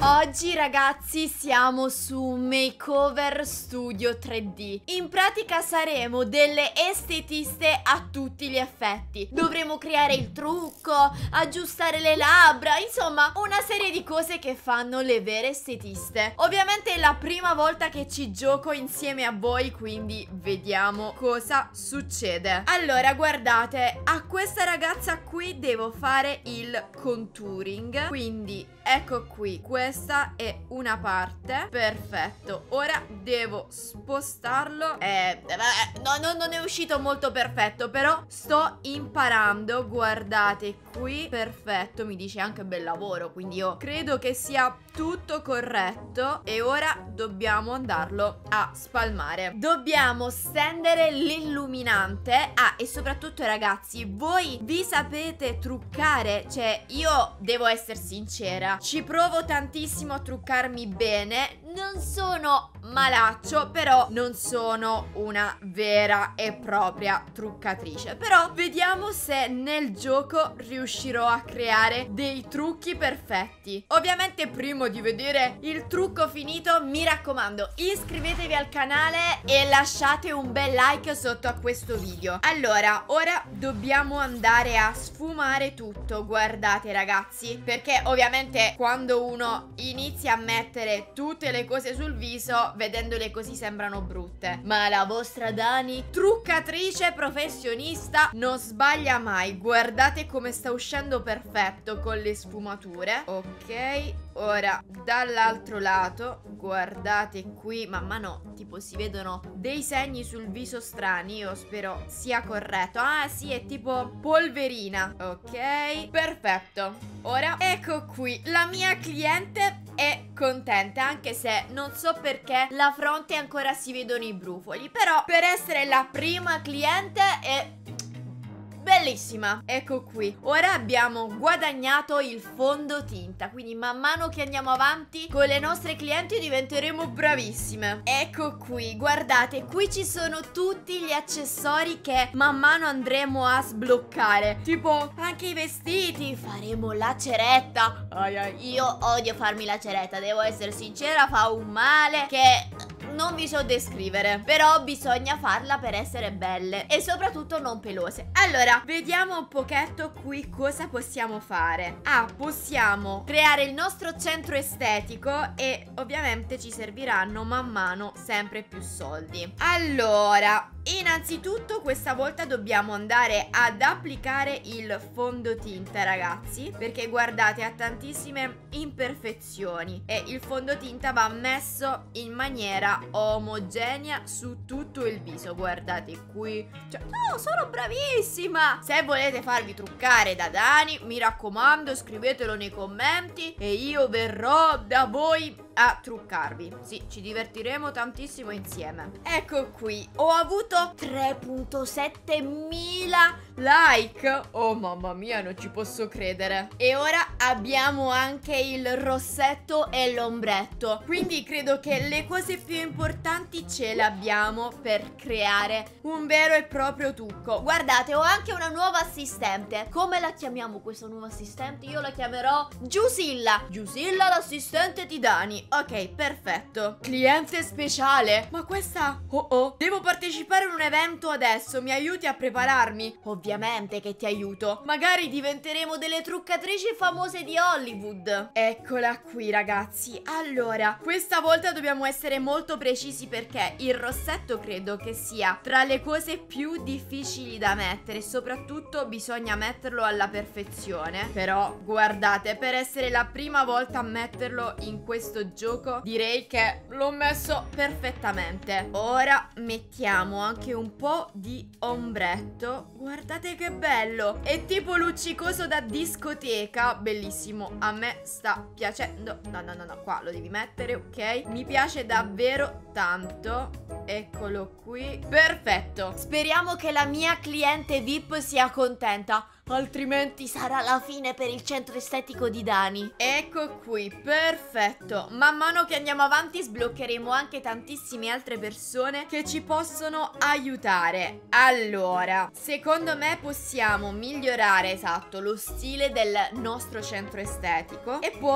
Oggi ragazzi siamo su un makeover studio 3D. In pratica saremo delle estetiste a tutti gli effetti. Dovremo creare il trucco, aggiustare le labbra, insomma una serie di cose che fanno le vere estetiste. Ovviamente è la prima volta che ci gioco insieme a voi, quindi vediamo cosa succede. Allora guardate, a questa ragazza qui devo fare il contouring, quindi ecco qui, questa è una parte. Perfetto, ora devo spostarlo. No, non è uscito molto perfetto, però sto imparando. Guardate qui, perfetto, mi dice anche bel lavoro, quindi io credo che sia tutto corretto. E ora dobbiamo andarlo a spalmare. Dobbiamo stendere l'illuminante. Ah, e soprattutto ragazzi, voi vi sapete truccare? Cioè, io devo essere sincera, ci provo tantissimo a truccarmi bene. Non sono malaccio, però non sono una vera e propria truccatrice. Però vediamo se nel gioco riuscirò a creare dei trucchi perfetti. Ovviamente prima di vedere il trucco finito, mi raccomando, iscrivetevi al canale e lasciate un bel like sotto a questo video. Allora, ora dobbiamo andare a sfumare tutto. Guardate ragazzi, perché ovviamente quando uno inizia a mettere tutte le cose sul viso, vedendole così sembrano brutte, ma la vostra Dani, truccatrice professionista, non sbaglia mai. Guardate come sta uscendo perfetto con le sfumature. Ok, ora dall'altro lato, guardate qui, man mano tipo si vedono dei segni sul viso strani. Io spero sia corretto. Ah sì, è tipo polverina. Ok, perfetto. Ora ecco qui, la mia cliente è contenta, anche se non so perché la fronte ancora si vedono i brufoli, però per essere la prima cliente è bellissima. Ecco qui, ora abbiamo guadagnato il fondotinta, quindi man mano che andiamo avanti con le nostre clienti diventeremo bravissime. Ecco qui, guardate, qui ci sono tutti gli accessori che man mano andremo a sbloccare, tipo anche i vestiti. Faremo la ceretta. Io odio farmi la ceretta, devo essere sincera, fa un male che non vi so descrivere, però bisogna farla per essere belle e soprattutto non pelose. Allora, vediamo un pochetto qui cosa possiamo fare. Ah, possiamo creare il nostro centro estetico e ovviamente ci serviranno man mano sempre più soldi. Allora, innanzitutto questa volta dobbiamo andare ad applicare il fondotinta ragazzi, perché guardate ha tantissime imperfezioni e il fondotinta va messo in maniera omogenea su tutto il viso. Guardate qui, cioè, no, sono bravissima. Se volete farvi truccare da Dani, mi raccomando, scrivetelo nei commenti e io verrò da voi a truccarvi. Sì, ci divertiremo tantissimo insieme. Ecco qui, ho avuto 3.7 mila like. Oh mamma mia, non ci posso credere. E ora abbiamo anche il rossetto e l'ombretto, quindi credo che le cose più importanti ce le abbiamo per creare un vero e proprio trucco. Guardate, ho anche una nuova assistente. Come la chiamiamo questa nuova assistente? Io la chiamerò Giusilla. Giusilla, l'assistente di Dani. Ok, perfetto. Cliente speciale. Ma questa... Oh, devo partecipare a un evento adesso. Mi aiuti a prepararmi? Ovviamente che ti aiuto. Magari diventeremo delle truccatrici famose di Hollywood. Eccola qui ragazzi. Allora, questa volta dobbiamo essere molto precisi, perché il rossetto credo che sia tra le cose più difficili da mettere. Soprattutto bisogna metterlo alla perfezione. Però guardate, per essere la prima volta a metterlo in questo gioco, direi che l'ho messo perfettamente. Ora mettiamo anche un po' di ombretto. Guardate che bello, è tipo luccicoso da discoteca. Bellissimo, a me sta piacendo. No, qua lo devi mettere, ok? Mi piace davvero tanto. Eccolo qui, perfetto. Speriamo che la mia cliente VIP sia contenta, altrimenti sarà la fine per il centro estetico di Dani. Ecco qui, perfetto. Man mano che andiamo avanti sbloccheremo anche tantissime altre persone che ci possono aiutare. Allora, secondo me possiamo migliorare, esatto, lo stile del nostro centro estetico e poi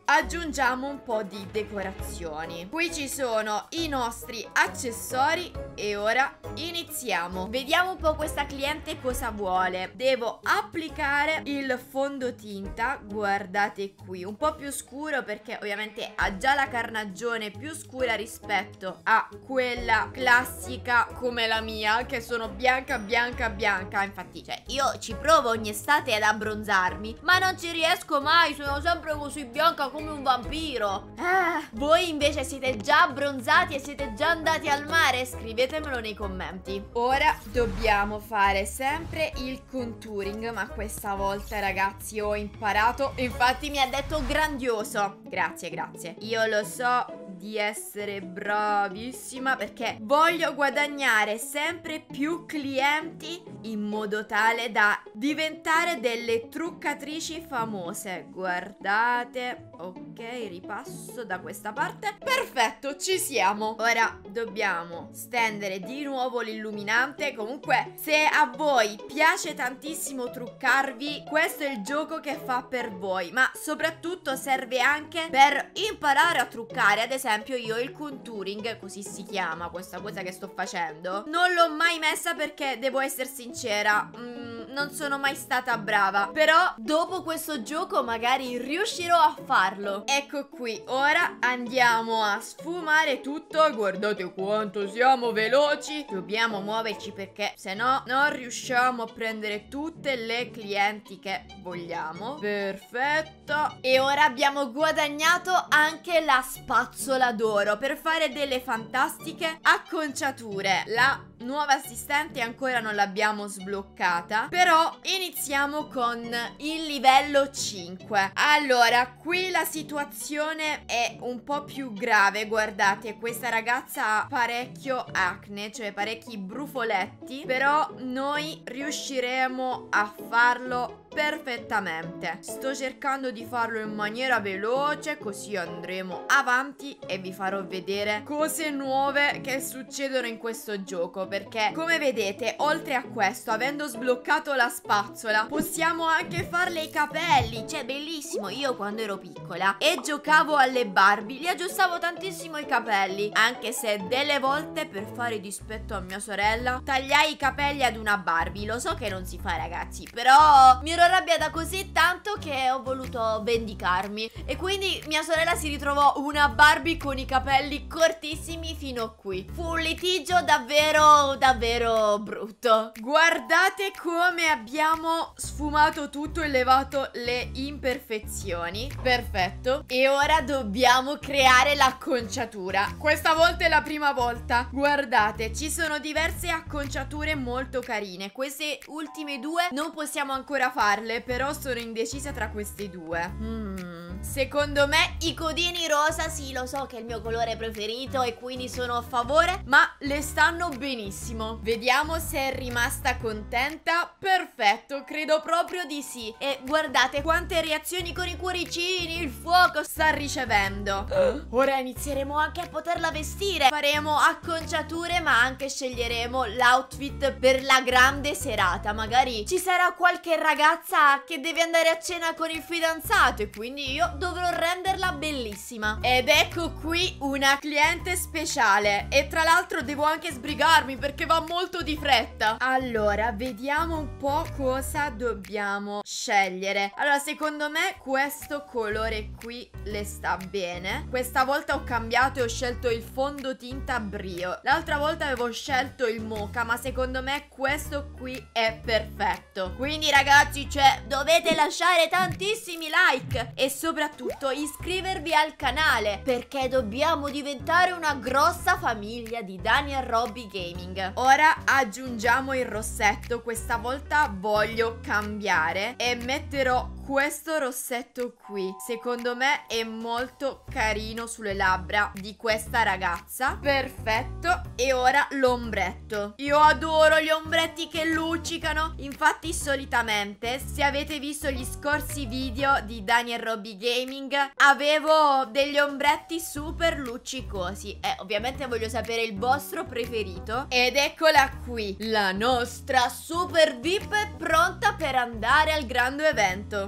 aggiungiamo un po' di decorazioni. Qui ci sono i nostri accessori e ora iniziamo. Vediamo un po' questa cliente cosa vuole. Devo applicare il fondotinta, guardate qui, un po' più scuro perché ovviamente ha già la carnagione più scura rispetto a quella classica come la mia, che sono bianca, bianca, bianca. Infatti, cioè, io ci provo ogni estate ad abbronzarmi, ma non ci riesco mai, sono sempre così bianca come un vampiro. Voi invece siete già abbronzati e siete già andati al mare? Scrivetemelo nei commenti. Ora dobbiamo fare sempre il contouring, ma questa volta ragazzi ho imparato. Infatti mi ha detto grandioso. Grazie, grazie. Io lo so di essere bravissima perché voglio guadagnare sempre più clienti in modo tale da diventare delle truccatrici famose. Guardate, ok, ripasso da questa parte. Perfetto, ci siamo. Ora dobbiamo stendere di nuovo l'illuminante. Comunque, se a voi piace tantissimo truccarvi, questo è il gioco che fa per voi, ma soprattutto serve anche per imparare a truccare. Ad esempio io il contouring, così si chiama questa cosa che sto facendo, non l'ho mai messa perché devo essere sincera, non sono mai stata brava. Però dopo questo gioco magari riuscirò a farlo. Ecco qui, ora andiamo a sfumare tutto. Guardate quanto siamo veloci. Dobbiamo muoverci perché se no non riusciamo a prendere tutte le clienti che vogliamo. Perfetto. E ora abbiamo guadagnato anche la spazzola d'oro per fare delle fantastiche acconciature. La nuova assistente ancora non l'abbiamo sbloccata, però iniziamo con il livello 5. Allora, qui la situazione è un po' più grave. Guardate, questa ragazza ha parecchio acne, cioè parecchi brufoletti, però noi riusciremo a farlo perfettamente. Sto cercando di farlo in maniera veloce, così andremo avanti e vi farò vedere cose nuove che succedono in questo gioco, perché come vedete, oltre a questo, avendo sbloccato la spazzola, possiamo anche farle i capelli. Cioè, bellissimo. Io quando ero piccola e giocavo alle Barbie, li aggiustavo tantissimo i capelli, anche se delle volte, per fare dispetto a mia sorella, tagliai i capelli ad una Barbie. Lo so che non si fa ragazzi, però mi ero arrabbiata così tanto che ho voluto vendicarmi, e quindi mia sorella si ritrovò una Barbie con i capelli cortissimi fino a qui. Fu un litigio davvero, davvero brutto. Guardate come abbiamo sfumato tutto e levato le imperfezioni. Perfetto. E ora dobbiamo creare l'acconciatura. Questa volta è la prima volta. Guardate, ci sono diverse acconciature molto carine. Queste ultime due non possiamo ancora farle, però sono indecisa tra queste due. Secondo me i codini rosa, sì, lo so che è il mio colore preferito e quindi sono a favore, ma le stanno benissimo. Vediamo se è rimasta contenta. Perfetto, credo proprio di sì. E guardate quante reazioni con i cuoricini, il fuoco sta ricevendo. Ora inizieremo anche a poterla vestire. Faremo acconciature, ma anche sceglieremo l'outfit per la grande serata. Magari ci sarà qualche ragazza che deve andare a cena con il fidanzato e quindi io dovrò renderla bellissima. Ed ecco qui una cliente speciale. E tra l'altro devo anche sbrigarmi perché va molto di fretta. Allora, vediamo un po' cosa dobbiamo scegliere. Allora, secondo me questo colore qui le sta bene. Questa volta ho cambiato e ho scelto il fondotinta brio. L'altra volta avevo scelto il mocha, ma secondo me questo qui è perfetto. Quindi ragazzi, cioè, dovete lasciare tantissimi like e soprattutto iscrivervi al canale, perché dobbiamo diventare una grossa famiglia di Daniel Robby Gaming. Ora aggiungiamo il rossetto. Questa volta voglio cambiare e metterò questo rossetto qui. Secondo me è molto carino sulle labbra di questa ragazza. Perfetto. E ora l'ombretto. Io adoro gli ombretti che luccicano. Infatti solitamente, se avete visto gli scorsi video di Daniel Robby Gaming, avevo degli ombretti super luccicosi e ovviamente voglio sapere il vostro preferito. Ed eccola qui, la nostra super VIP è pronta per andare al grande evento.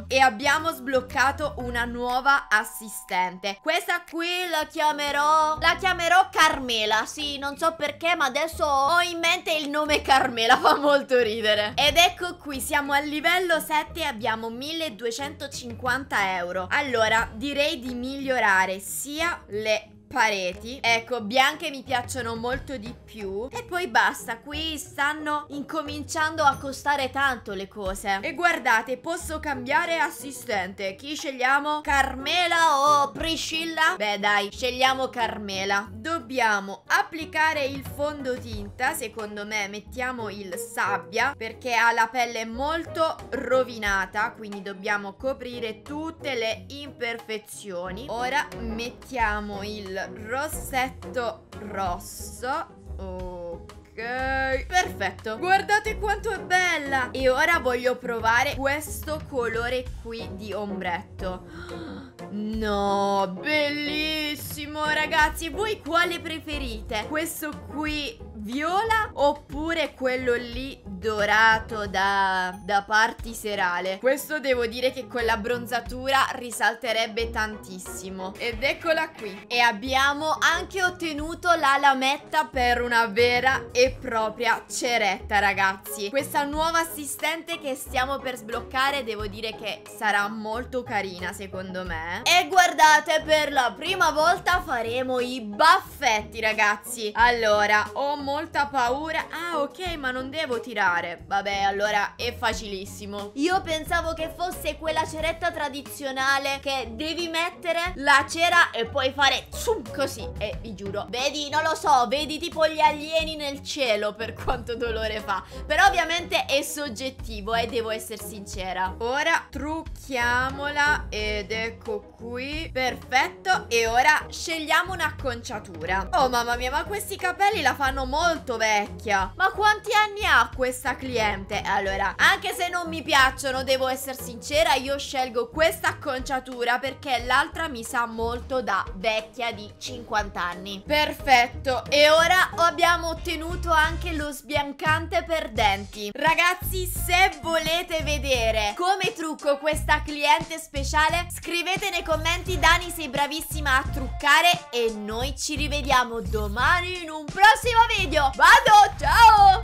E abbiamo sbloccato una nuova assistente. Questa qui la chiamerò Carmela. Sì, non so perché, ma adesso ho in mente il nome Carmela, fa molto ridere. Ed ecco qui, siamo al livello 7 e abbiamo 1250 euro. Allora, direi di migliorare sia le pareti, ecco, bianche mi piacciono molto di più. E poi basta, qui stanno incominciando a costare tanto le cose. E guardate, posso cambiare assistente. Chi scegliamo? Carmela o Priscilla? Beh dai, scegliamo Carmela. Dobbiamo applicare il fondotinta. Secondo me mettiamo il sabbia, perché ha la pelle molto rovinata, quindi dobbiamo coprire tutte le imperfezioni. Ora mettiamo il rossetto rosso. Ok, perfetto. Guardate quanto è bella. E ora voglio provare questo colore qui di ombretto. No, bellissimo ragazzi. Voi quale preferite? Questo qui viola oppure quello lì dorato da party serale? Questo devo dire che con la bronzatura risalterebbe tantissimo. Ed eccola qui. E abbiamo anche ottenuto la lametta per una vera e propria ceretta, ragazzi. Questa nuova assistente che stiamo per sbloccare devo dire che sarà molto carina secondo me. E guardate, per la prima volta faremo i baffetti, ragazzi. Allora, ho molta paura. Ah, ok, ma non devo tirare. Vabbè, allora è facilissimo. Io pensavo che fosse quella ceretta tradizionale che devi mettere la cera e poi fare zoom così. E vi giuro, vedi, non lo so, vedi tipo gli alieni nel cielo, per quanto dolore fa. Però ovviamente è soggettivo e devo essere sincera. Ora trucchiamola ed ecco qui. Perfetto. E ora scegliamo un'acconciatura. Oh mamma mia, ma questi capelli la fanno molto vecchia. Ma quanti anni ha questa cliente? Allora, anche se non mi piacciono, devo essere sincera, io scelgo questa acconciatura perché l'altra mi sa molto da vecchia di 50 anni. Perfetto. E ora abbiamo ottenuto anche lo sbiancante per denti. Ragazzi, se volete vedere come trucco questa cliente speciale, scrivete nei commenti: Dani, sei bravissima a truccare. E noi ci rivediamo domani in un prossimo video. Vado, ciao!